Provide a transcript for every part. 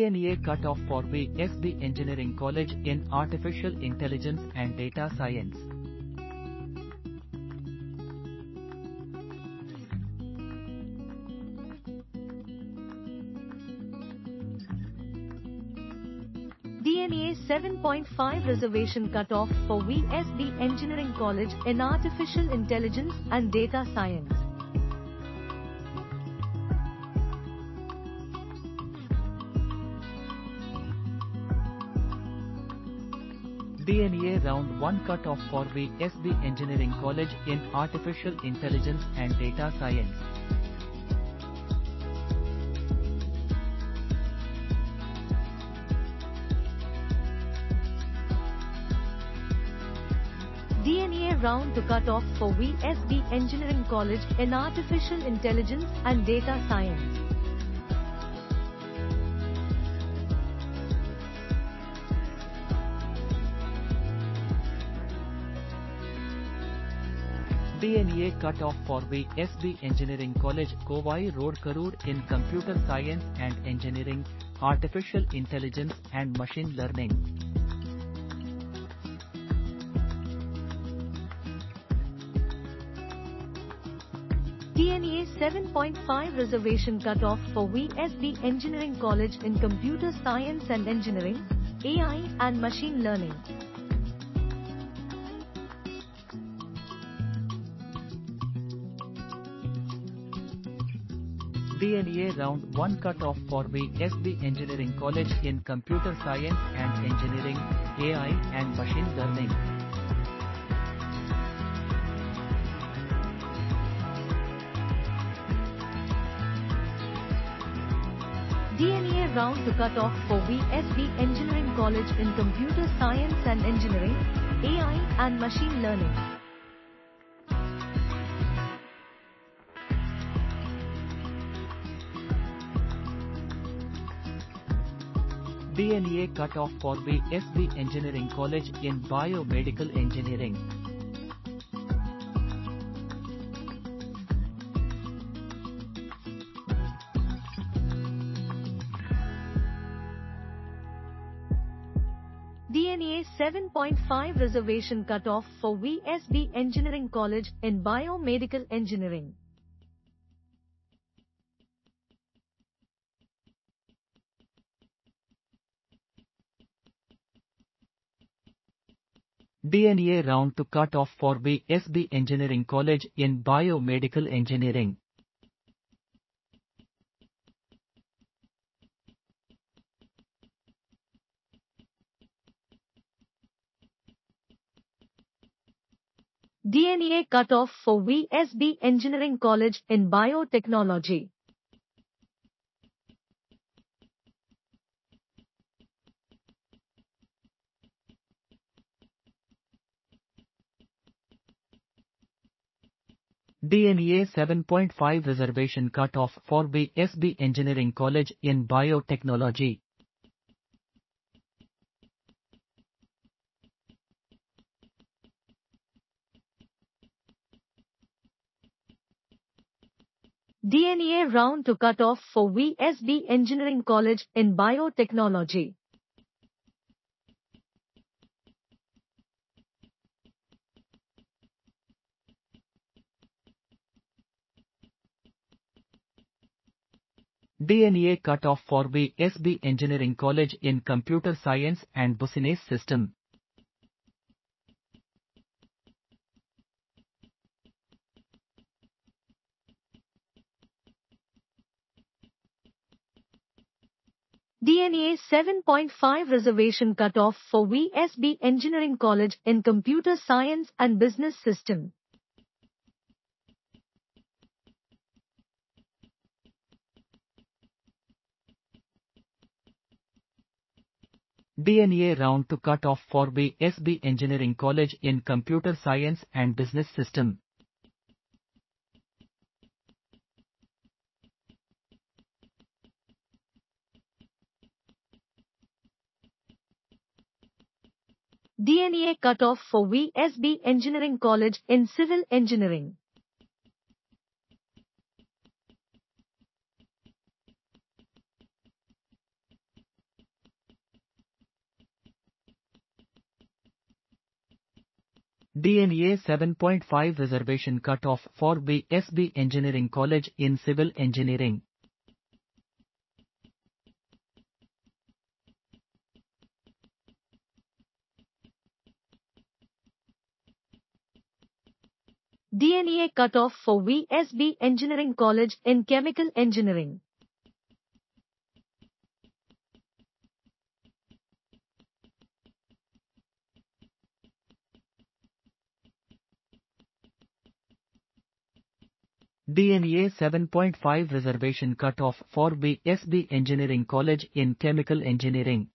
TNEA cutoff for VSB Engineering College in Artificial Intelligence and Data Science. TNEA 7.5 Reservation cutoff for VSB Engineering College in Artificial Intelligence and Data Science. TNEA Round 1 cutoff for VSB Engineering College in Artificial Intelligence and Data Science. TNEA Round 2 cutoff for VSB Engineering College in Artificial Intelligence and Data Science. TNEA cutoff for VSB Engineering College Kovai Road Karur in Computer Science and Engineering, Artificial Intelligence and Machine Learning. TNEA 7.5 Reservation cutoff for VSB Engineering College in Computer Science and Engineering, AI and Machine Learning. TNEA Round 1 cutoff for VSB Engineering College in Computer Science and Engineering, AI and Machine Learning. TNEA Round 2 cutoff for VSB Engineering College in Computer Science and Engineering, AI and Machine Learning. TNEA cutoff for VSB Engineering College in Biomedical Engineering. TNEA 7.5 Reservation cutoff for VSB Engineering College in Biomedical Engineering. TNEA Round 2 cutoff for VSB Engineering College in Biomedical Engineering. TNEA cutoff for VSB Engineering College in Biotechnology. TNEA 7.5 Reservation cutoff for VSB Engineering College in Biotechnology. TNEA Round 2 cutoff for VSB Engineering College in Biotechnology. TNEA cutoff for VSB Engineering College in Computer Science and Bussiness System. TNEA 7.5 Reservation cutoff for VSB Engineering College in Computer Science and Business System. TNEA Round 2 cutoff for VSB Engineering College in Computer Science and Business System. TNEA cutoff for VSB Engineering College in Civil Engineering. TNEA 7.5 Reservation Cutoff for VSB Engineering College in Civil Engineering. TNEA Cutoff for VSB Engineering College in Chemical Engineering. TNEA 7.5 Reservation Cutoff for VSB Engineering College in Chemical Engineering.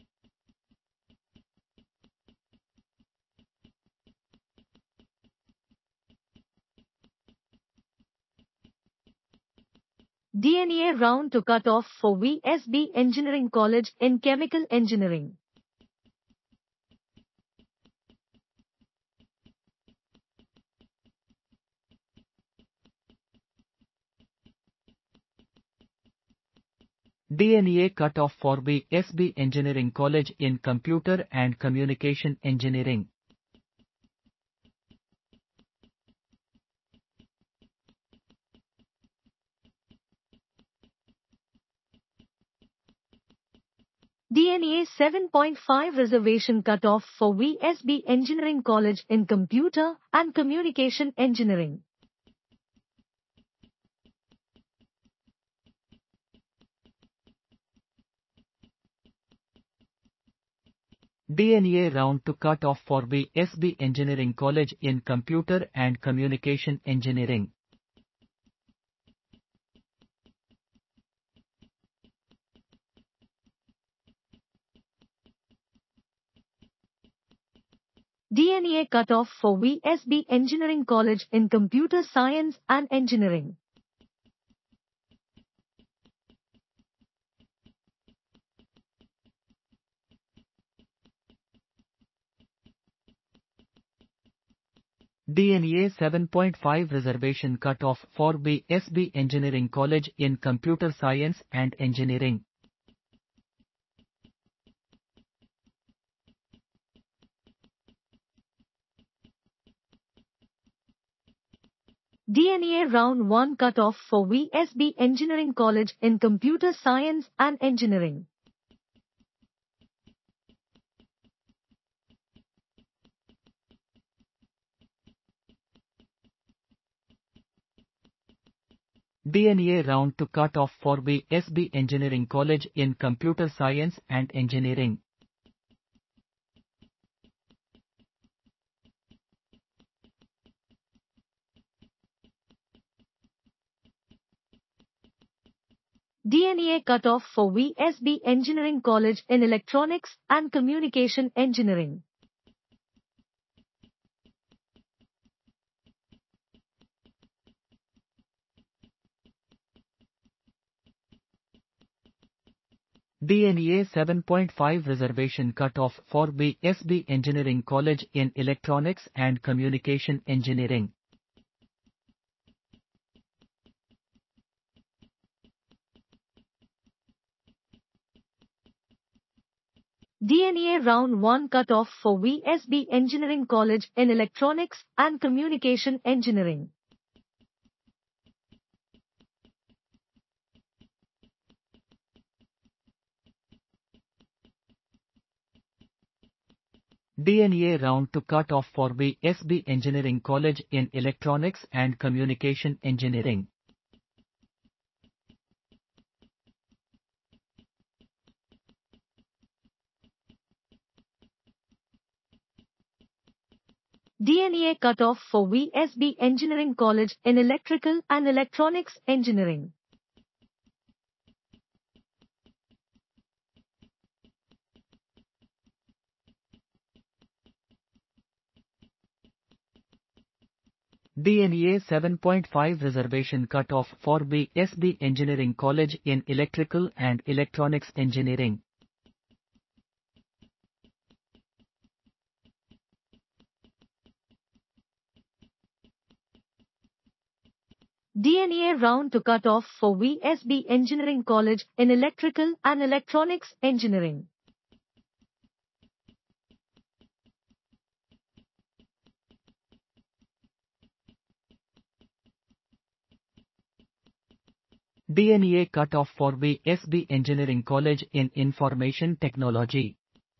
TNEA Round to Cutoff for VSB Engineering College in Chemical Engineering. TNEA Cutoff for VSB Engineering College in Computer and Communication Engineering. TNEA 7.5 Reservation Cutoff for VSB Engineering College in Computer and Communication Engineering. TNEA Round to Cutoff for VSB Engineering College in Computer and Communication Engineering. TNEA Cutoff for VSB Engineering College in Computer Science and Engineering. TNEA 7.5 Reservation Cutoff for VSB Engineering College in Computer Science and Engineering. TNEA Round 1 Cutoff for VSB Engineering College in Computer Science and Engineering. TNEA Round to Cutoff for VSB Engineering College in Computer Science and Engineering. TNEA Cutoff for VSB Engineering College in Electronics and Communication Engineering. TNEA 7.5 Reservation Cutoff for VSB Engineering College in Electronics and Communication Engineering. TNEA Round 1 Cutoff for VSB Engineering College in Electronics and Communication Engineering. TNEA Round to Cutoff for VSB Engineering College in Electronics and Communication Engineering. TNEA Cutoff for VSB Engineering College in Electrical and Electronics Engineering. TNEA 7.5 Reservation Cutoff for VSB Engineering College in Electrical and Electronics Engineering. TNEA Round to Cutoff for VSB Engineering College in Electrical and Electronics Engineering. TNEA cutoff for VSB Engineering College in Information Technology.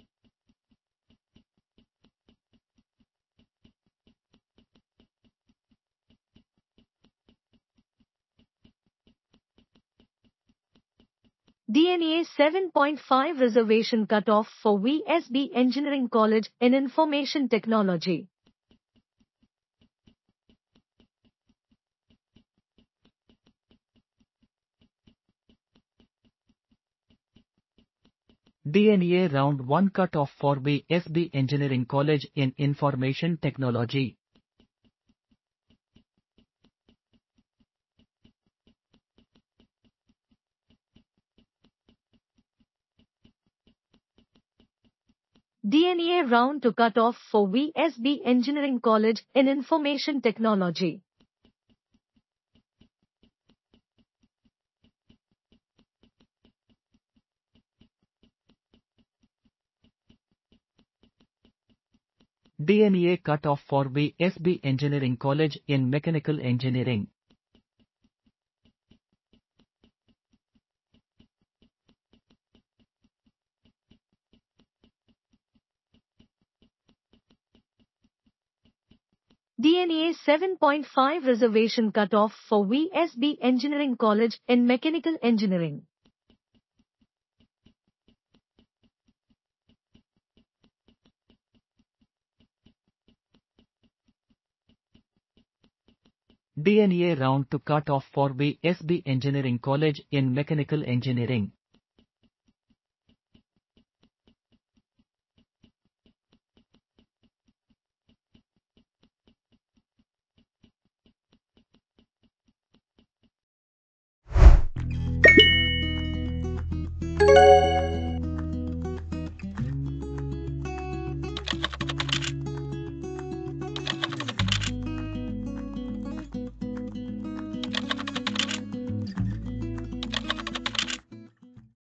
TNEA 7.5 Reservation cutoff for VSB Engineering College in Information Technology. TNEA Round 1 cutoff for VSB Engineering College in Information Technology. TNEA Round 2 cutoff for VSB Engineering College in Information Technology. TNEA cutoff for VSB Engineering College in Mechanical Engineering. TNEA 7.5 Reservation cutoff for VSB Engineering College in Mechanical Engineering. TNEA Round 2 cutoff for VSB Engineering College in Mechanical Engineering.